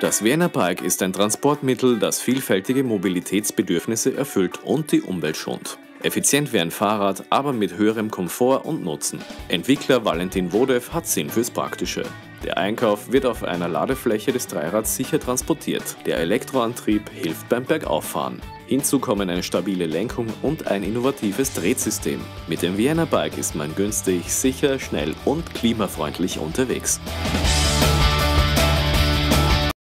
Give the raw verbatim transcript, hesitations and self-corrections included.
Das Vienna Bike ist ein Transportmittel, das vielfältige Mobilitätsbedürfnisse erfüllt und die Umwelt schont. Effizient wie ein Fahrrad, aber mit höherem Komfort und Nutzen. Entwickler Valentin Wodew hat Sinn fürs Praktische. Der Einkauf wird auf einer Ladefläche des Dreirads sicher transportiert. Der Elektroantrieb hilft beim Bergauffahren. Hinzu kommen eine stabile Lenkung und ein innovatives Drehsystem. Mit dem Vienna Bike ist man günstig, sicher, schnell und klimafreundlich unterwegs.